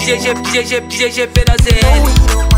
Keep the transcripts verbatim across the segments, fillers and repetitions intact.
G G, G G, G G P da Z L.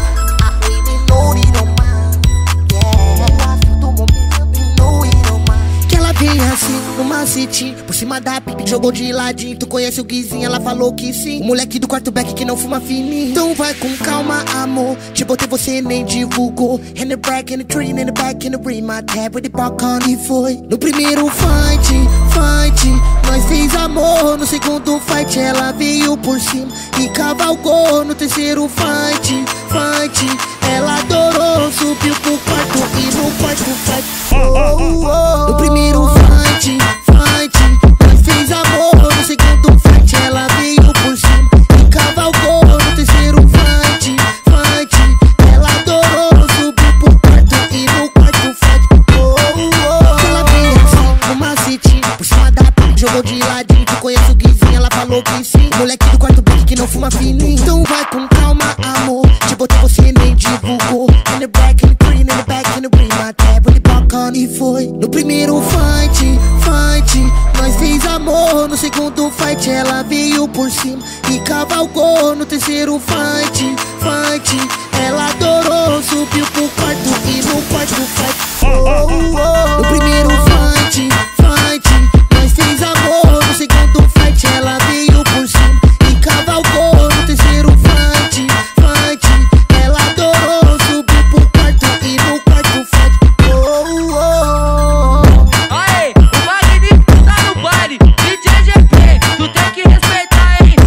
Vem assim, numa city, por cima da pipe, jogou de ladinho. Tu conhece o Guizinho, ela falou que sim. O moleque do quarto back que não fuma fininho. Então vai com calma, amor. Te botei, você nem divulgou. In the back, in the tree, in the back, in the ring. My tab with the popcorn e foi. No primeiro fight, fight, nós fez amor. No segundo fight, ela veio por cima e cavalgou. No terceiro fight, fight, ela adorou. Subiu pro quarto e no quarto fight. Oh, oh, oh. No primeiro fight, fight, nós fez amor. No segundo fight, ela veio por cima e cavalgou. No terceiro fight, fight, ela adorou. Subiu pro quarto e no quarto fight. Oh, oh. Ela veio assim, numa city, por cima da pipe, jogou de ladinho. Tu conhece o Guizinho, ela falou que sim. O moleque do quarto back que não fuma fininho. Então vai com calma, amor. Te botei, você nem divulgou. In the back, in the green, in the back, in the green. My tab with the popcorn e foi. No primeiro fight, fight, nós fez amor. No segundo fight, ela veio por cima e cavalgou. No terceiro fight, fight, ela adorou. Subiu pro quarto e no quarto fight. Oh, oh, oh. No primeiro fight, fight, nós fez amor. No segundo fight, ela veio por cima e cavalgou. No terceiro fight, fight, ela adorou. Subiu pro quarto e no quarto fight. Oh, oh. Aê, o Magnífico tá no baile. D J G P, tu tem que respeitar, hein?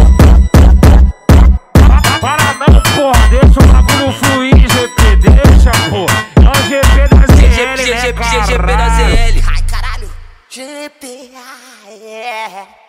Para não, porra, deixa o bagulho fluir, G P, deixa, porra. É o G P da Z L, G G, né, G G P da Z L. Ai, caralho. G P, ah, yeah.